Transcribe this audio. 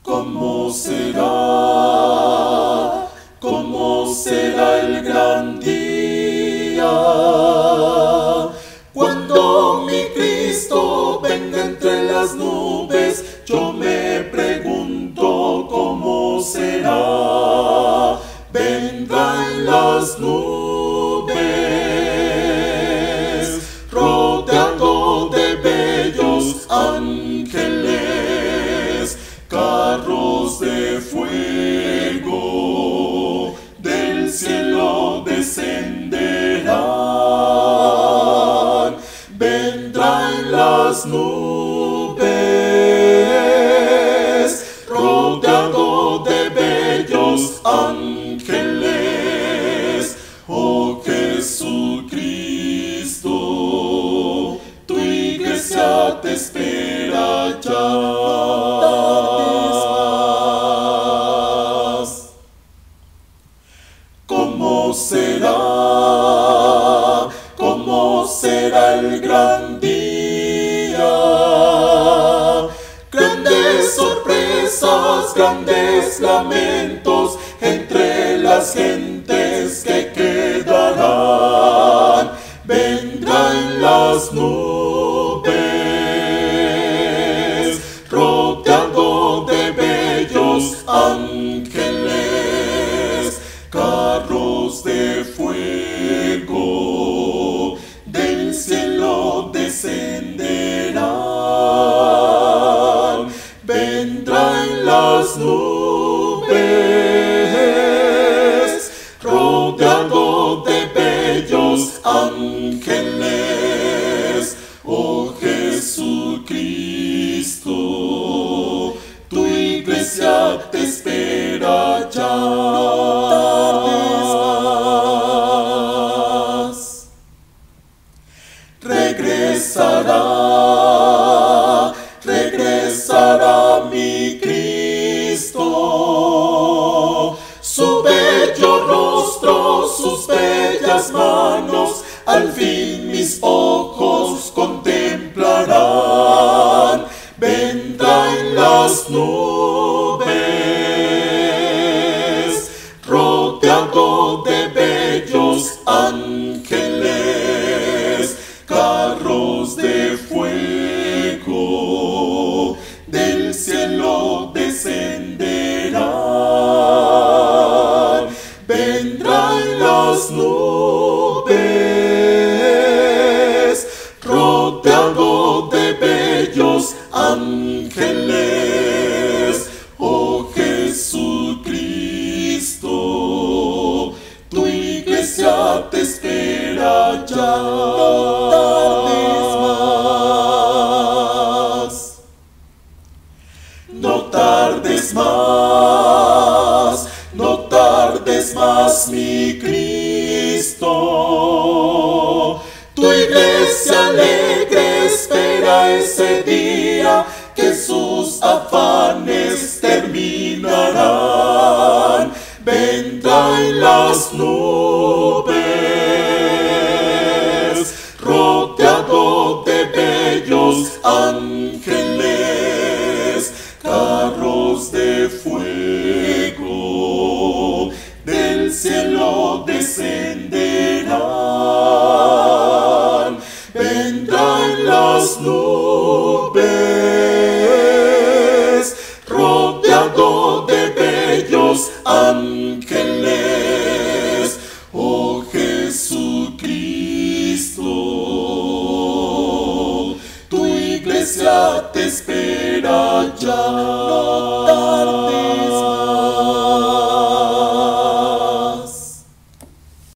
¿Cómo será? ¿Cómo será el gran día? Cuando mi Cristo venga entre las nubes, yo me pregunto cómo será. Vendrá en las nubes, rodeado de bellos ángeles, carros de fuego del cielo descenderán. Vendrá en las nubes, rodeado de bellos ángeles. Oh Jesucristo, tu iglesia te espera ya. ¿Cómo será? ¿Cómo será el gran día? Grandes sorpresas, grandes lamentos entre las gentes que quedarán. Vendrá en las nubes, rodeado de bellos ángeles, carros de fuego del cielo descenderán. Vendrá en las nubes, rodeado de bellos ángeles. Oh Jesucristo, tu iglesia te espera ya. No tardes más. Regresará mi Cristo. Su bello rostro, sus bellas manos, al fin mis ojos contemplarán. Vendrá en las nubes, rodeado de bellos ángeles, carros de fuego del cielo descenderán. Vendrá en las nubes, rodeado de bellos ángeles. Oh Jesucristo, tu iglesia te espera ya. No tardes más. No tardes más. No tardes más, mi Cristo. Tu iglesia alegre espera ese día que sus afanes terminarán. Vendrá en las nubes, rodeado de bellos ángeles, carros de fuego del cielo descenderán. Vendrá en las nubes, rodeado de bellos ángeles. Oh Jesucristo, tu iglesia te espera ya.